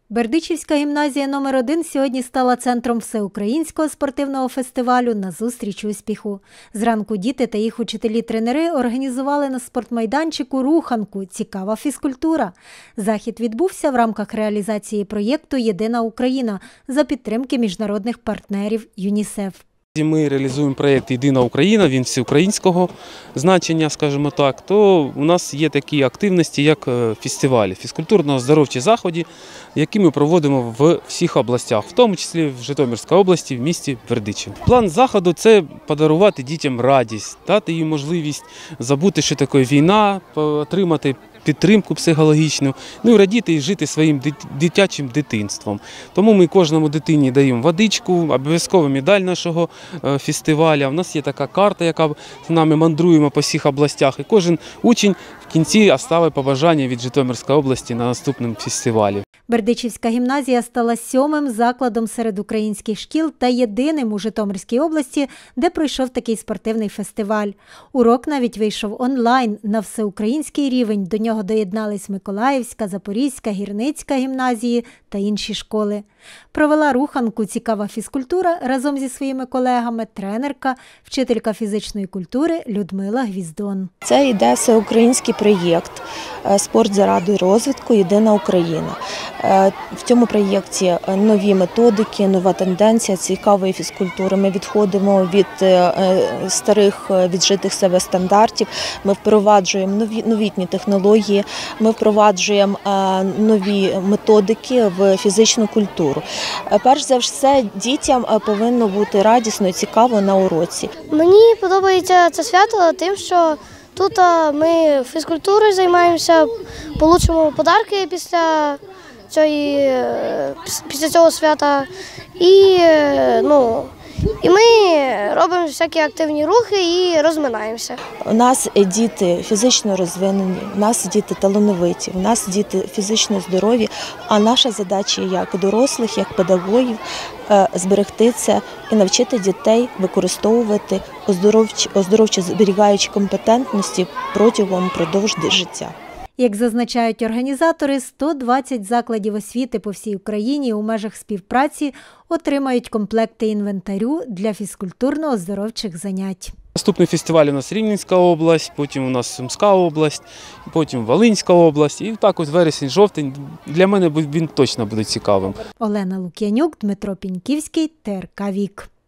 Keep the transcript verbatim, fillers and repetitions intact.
Бердичівська гімназія номер один сьогодні стала центром всеукраїнського спортивного фестивалю «Назустріч успіху». Зранку діти та їх учителі-тренери організували на спортмайданчику руханку «Цікава фізкультура». Захід відбувся в рамках реалізації проєкту «Єдина Україна» за підтримки міжнародних партнерів ЮНІСЕФ. Ми реалізуємо проєкт «Єдина Україна», він всеукраїнського значення, скажімо так, то у нас є такі активності, як фестивалі, фізкультурно-оздоровчі заходи, які ми проводимо в всіх областях, в тому числі в Житомирській області, в місті Бердичів. План заходу – це подарувати дітям радість, дати їм можливість забути, що таке війна, отримати підтримку психологічну, ну і радіти і жити своїм дитячим дитинством. Тому ми кожному дитині даємо водичку, обов'язково медаль нашого фестивалю. У нас є така карта, яка з нами мандруємо по всіх областях, і кожен учень в кінці оставить побажання від Житомирської області на наступному фестивалі. Бердичівська гімназія стала сьомим закладом серед українських шкіл та єдиним у Житомирській області, де пройшов такий спортивний фестиваль. Урок навіть вийшов онлайн на всеукраїнський рівень. До нього доєднались Миколаївська, Запорізька, Гірницька гімназії та інші школи. Провела руханку «Цікава фізкультура» разом зі своїми колегами тренерка, вчителька фізичної культури Людмила Гвіздон. Це йде всеукраїнський проєкт «Спорт заради розвитку. Єдина Україна». В цьому проєкті нові методики, нова тенденція цікавої фізкультури. Ми відходимо від старих віджитих себе стандартів, ми впроваджуємо нові, новітні технології, ми впроваджуємо нові методики в фізичну культуру. Перш за все, дітям повинно бути радісно і цікаво на уроці. Мені подобається це свято тим, що тут ми фізкультурою займаємося, отримуємо подарки після цієї, після цього свята. І, ну, і ми робимо всякі активні рухи і розминаємося. У нас діти фізично розвинені, у нас діти талановиті, у нас діти фізично здорові, а наша задача як дорослих, як педагогів зберегти це і навчити дітей використовувати оздоровчі, оздоровчі зберігаючі компетентності протягом продовж життя. Як зазначають організатори, сто двадцять закладів освіти по всій Україні у межах співпраці отримають комплекти інвентарю для фізкультурно-оздоровчих занять. Наступний фестиваль у нас Рівненська область, потім у нас Сумська область, потім Волинська область. І так ось вересень-жовтень. Для мене він точно буде цікавим. Олена Лук'янюк, Дмитро Піньківський, Т Р К Вік.